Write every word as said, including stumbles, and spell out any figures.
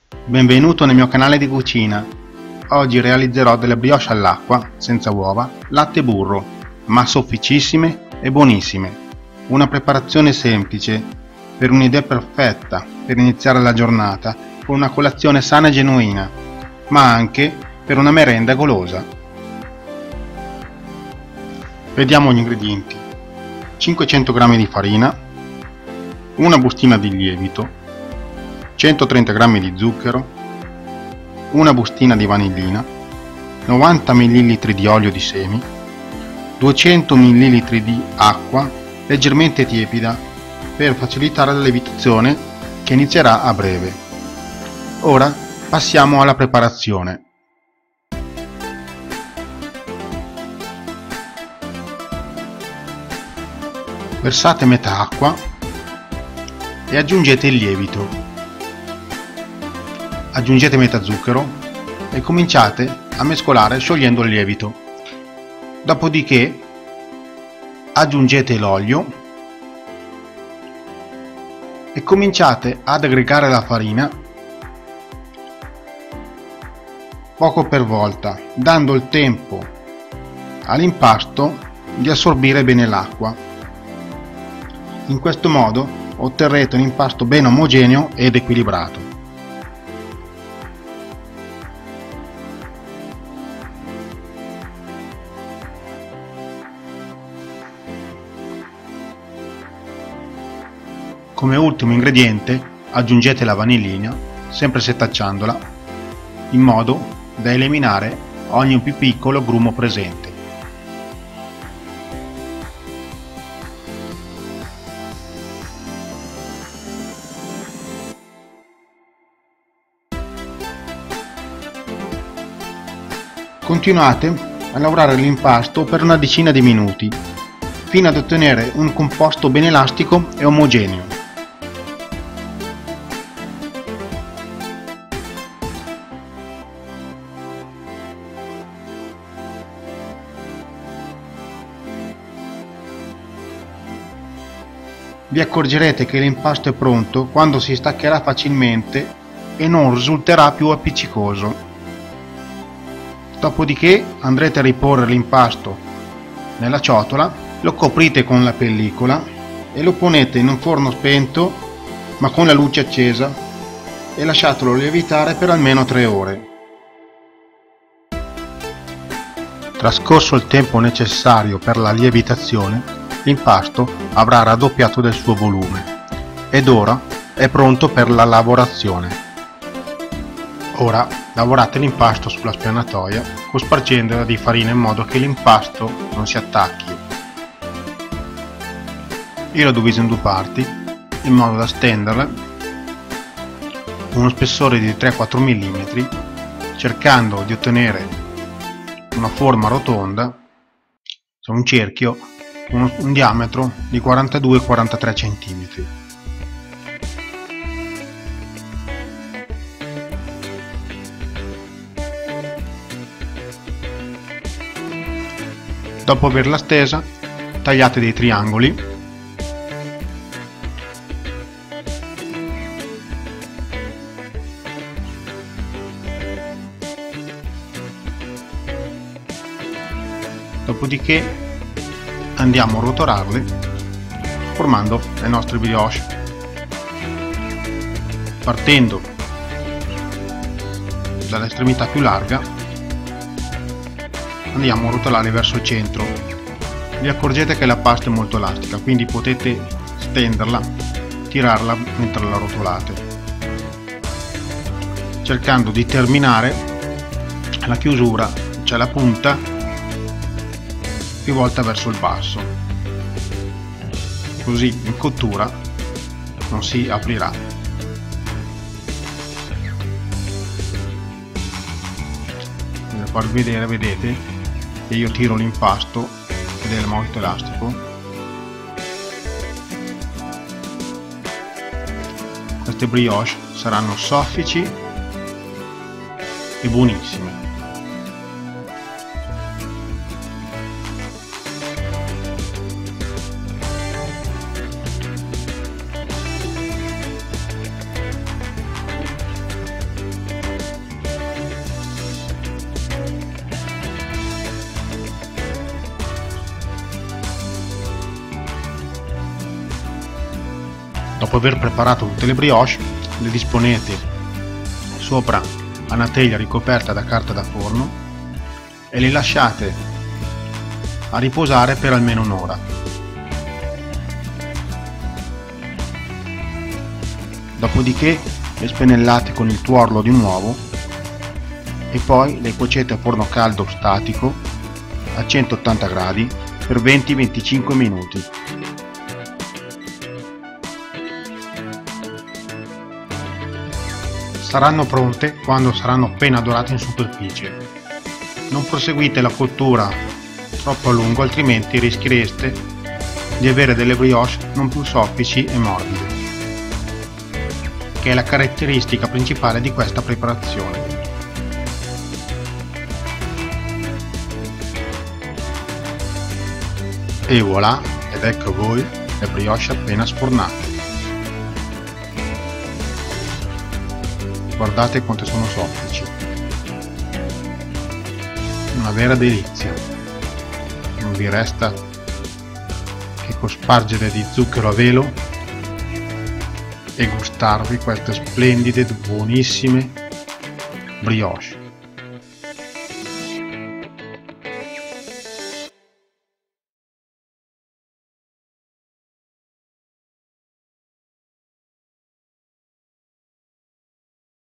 Benvenuto nel mio canale di cucina. Oggi realizzerò delle brioche all'acqua, senza uova, latte e burro, ma sofficissime e buonissime. Una preparazione semplice, per un'idea perfetta per iniziare la giornata con una colazione sana e genuina, ma anche per una merenda golosa. Vediamo gli ingredienti. cinquecento grammi di farina, una bustina di lievito, centotrenta grammi di zucchero, una bustina di vanillina, novanta millilitri di olio di semi, duecento millilitri di acqua leggermente tiepida per facilitare la lievitazione che inizierà a breve. Ora passiamo alla preparazione. Versate metà acqua e aggiungete il lievito. Aggiungete metà zucchero e cominciate a mescolare sciogliendo il lievito. Dopodiché aggiungete l'olio e cominciate ad aggregare la farina poco per volta, dando il tempo all'impasto di assorbire bene l'acqua. In questo modo otterrete un impasto ben omogeneo ed equilibrato. Come ultimo ingrediente aggiungete la vanillina, sempre setacciandola, in modo da eliminare ogni più piccolo grumo presente. Continuate a lavorare l'impasto per una decina di minuti, fino ad ottenere un composto ben elastico e omogeneo. Vi accorgerete che l'impasto è pronto quando si staccherà facilmente e non risulterà più appiccicoso. Dopodiché andrete a riporre l'impasto nella ciotola, lo coprite con la pellicola e lo ponete in un forno spento ma con la luce accesa e lasciatelo lievitare per almeno tre ore. Trascorso il tempo necessario per la lievitazione, l'impasto avrà raddoppiato del suo volume ed ora è pronto per la lavorazione. Ora lavorate l'impasto sulla spianatoia cospargendola di farina in modo che l'impasto non si attacchi. Io l'ho diviso in due parti in modo da stenderla uno spessore di tre quattro millimetri, cercando di ottenere una forma rotonda, cioè un cerchio, un, un diametro di quarantadue quarantatré centimetri. Dopo averla stesa, tagliate dei triangoli dopodiché andiamo a rotolarle formando le nostre brioche, partendo dall'estremità più larga andiamo a rotolare verso il centro. Vi accorgete che la pasta è molto elastica, quindi potete stenderla, tirarla mentre la rotolate, cercando di terminare la chiusura, cioè la punta, più volte verso il basso, così in cottura non si aprirà. Per farvi vedere, vedete che io tiro l'impasto ed è molto elastico. Queste brioche saranno soffici e buonissime. Dopo aver preparato tutte le brioche, le disponete sopra a una teglia ricoperta da carta da forno e le lasciate a riposare per almeno un'ora. Dopodiché le spennellate con il tuorlo di un uovo e poi le cuocete a forno caldo statico a centottanta gradi per venti venticinque minuti. Saranno pronte quando saranno appena dorate in superficie. Non proseguite la cottura troppo a lungo, altrimenti rischiereste di avere delle brioche non più soffici e morbide, che è la caratteristica principale di questa preparazione. E voilà, ed ecco voi le brioche appena sfornate. Guardate quante sono soffici, una vera delizia. Non vi resta che cospargere di zucchero a velo e gustarvi queste splendide, buonissime brioche.